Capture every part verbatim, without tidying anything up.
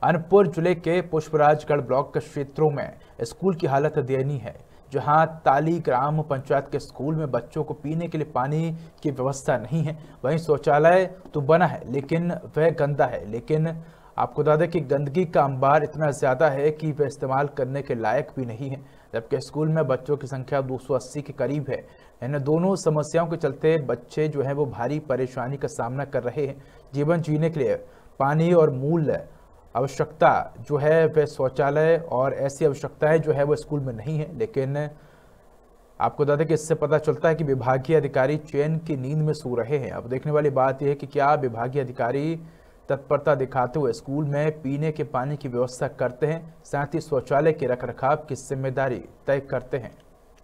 अनूपपुर जिले के पुष्पराजगढ़ ब्लॉक के क्षेत्रों में स्कूल की हालत दयनीय है, जहां ताली ग्राम पंचायत के स्कूल में बच्चों को पीने के लिए पानी की व्यवस्था नहीं है। वहीं शौचालय तो बना है लेकिन वह गंदा है। लेकिन आपको बता दें कि गंदगी का अंबार इतना ज़्यादा है कि वह इस्तेमाल करने के लायक भी नहीं है, जबकि स्कूल में बच्चों की संख्या दो सौ अस्सी के करीब है। इन दोनों समस्याओं के चलते बच्चे जो हैं वो भारी परेशानी का सामना कर रहे हैं। जीवन जीने के लिए पानी और मूल आवश्यकता जो है वह शौचालय और ऐसी आवश्यकताएं जो है वो स्कूल में नहीं है। लेकिन आपको बता दें कि इससे पता चलता है कि विभागीय अधिकारी चैन की नींद में सो रहे हैं। अब देखने वाली बात यह है कि क्या विभागीय अधिकारी तत्परता दिखाते हुए स्कूल में पीने के पानी की व्यवस्था करते हैं, साथ ही शौचालय के रखरखाव की जिम्मेदारी तय करते हैं।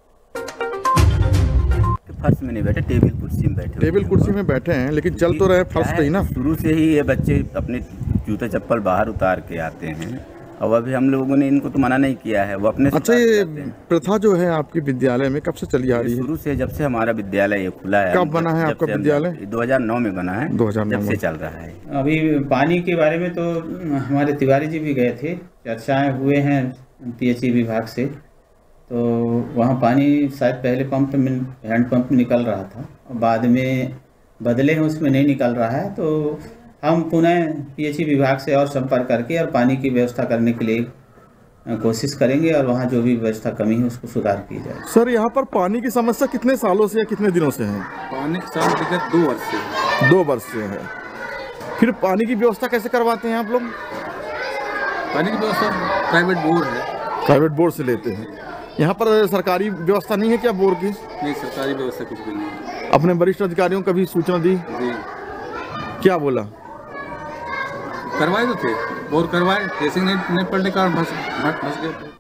फर्श में नहीं बैठे, टेबल कुर्सी में बैठे टेबल कुर्सी में बैठे हैं, लेकिन चल तो रहे फर्श पे ही ना। शुरू से ही ये बच्चे अपने जूते चप्पल बाहर उतार के आते हैं और अभी हम लोगों ने इनको तो मना नहीं किया है, वो अपने। अच्छा, ये प्रथा जो है आपकी विद्यालय में कब से चली आ रही है? शुरू से, जब से हमारा विद्यालय ये खुला है। कब बना है आपका विद्यालय? दो हज़ार नौ में बना है, दो हज़ार नौ जब से में चल रहा है। अभी पानी के बारे में तो हमारे तिवारी जी भी गए थे, चर्चाएं हुए हैं पीएचई विभाग से, तो वहाँ पानी शायद पहले पंप में हैंड पंप निकल रहा था, बाद में बदले हैं उसमें नहीं निकल रहा है। तो हम पुनः पीएचई विभाग से और संपर्क करके और पानी की व्यवस्था करने के लिए कोशिश करेंगे और वहाँ जो भी व्यवस्था कमी है उसको सुधार की जाए। सर, यहाँ पर पानी की समस्या कितने सालों से या कितने दिनों से है? पानी की समस्या दो वर्ष से दो वर्ष से है। फिर पानी की व्यवस्था कैसे करवाते हैं आप लोग? पानी की व्यवस्था प्राइवेट बोर है, प्राइवेट बोर्ड से लेते हैं। यहाँ पर सरकारी व्यवस्था नहीं है क्या बोर की? नहीं, सरकारी व्यवस्था कुछ भी नहीं है। अपने वरिष्ठ अधिकारियों का भी सूचना दी? जी। क्या बोला? करवाए तो थे, बोर करवाए, टेसिंग नहीं, नहीं पड़ने के कारण फंस फंस गए।